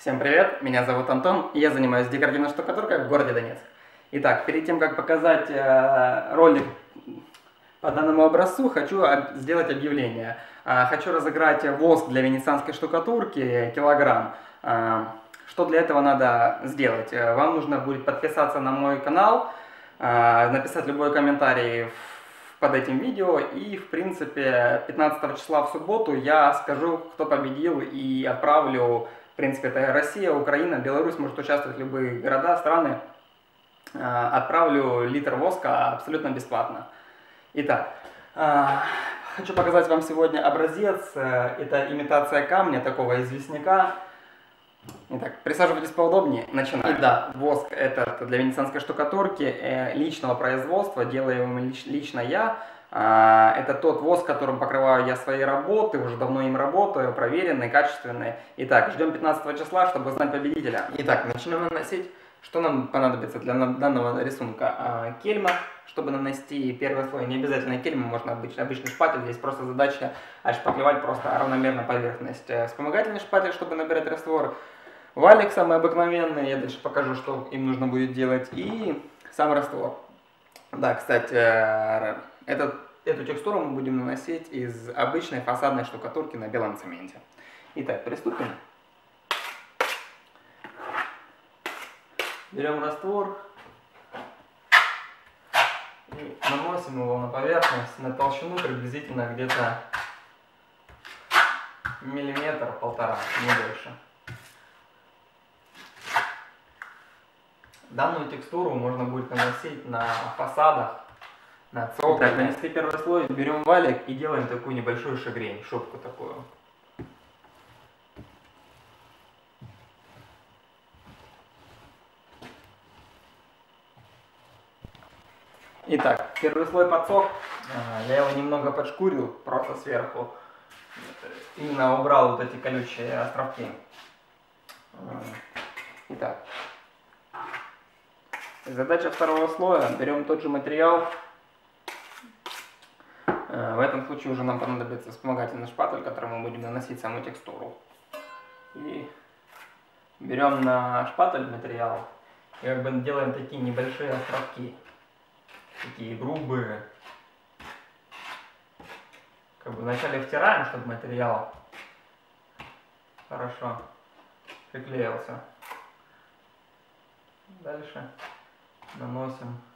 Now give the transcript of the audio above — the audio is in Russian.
Всем привет, меня зовут Антон, и я занимаюсь декоративной штукатуркой в городе Донецк. Итак, перед тем, как показать ролик по данному образцу, хочу сделать объявление. Хочу разыграть воск для венецианской штукатурки килограмм. Что для этого надо сделать? Вам нужно будет подписаться на мой канал, написать любой комментарий под этим видео, и в принципе 15 числа в субботу я скажу, кто победил, и отправлю, в принципе это Россия, Украина, Беларусь, может участвовать любые города, страны, отправлю литр воска абсолютно бесплатно. Итак, хочу показать вам сегодня образец, это имитация камня, такого известняка. Итак, присаживайтесь поудобнее, начинаем. И да, воск этот для венецианской штукатурки личного производства, делаю его лично я. Это тот воск, которым покрываю я свои работы, уже давно им работаю, проверенный, качественный. Итак, ждем 15 числа, чтобы узнать победителя. Итак, начнем наносить. Что нам понадобится для данного рисунка? Кельма, чтобы нанести первый слой. Не обязательно кельма, можно обычный шпатель. Здесь просто задача отшпаклевать просто равномерно поверхность. Вспомогательный шпатель, чтобы набирать раствор. Валик самый обыкновенный, я дальше покажу, что им нужно будет делать. И сам раствор. Да, кстати, эту текстуру мы будем наносить из обычной фасадной штукатурки на белом цементе. Итак, приступим. Берем раствор и наносим его на поверхность на толщину приблизительно где-то миллиметр-полтора, не больше. Данную текстуру можно будет наносить на фасадах, на цоколе. Так, нанесли первый слой, берем валик и делаем такую небольшую шагрень, шубку такую. Итак, первый слой подсох, я его немного подшкурил, просто сверху, именно убрал вот эти колючие островки. Итак, задача второго слоя, берем тот же материал, в этом случае уже нам понадобится вспомогательный шпатель, которым мы будем наносить саму текстуру. И берем на шпатель материал и как бы делаем такие небольшие островки. Такие грубые. Как бы вначале втираем, чтобы материал хорошо приклеился. Дальше наносим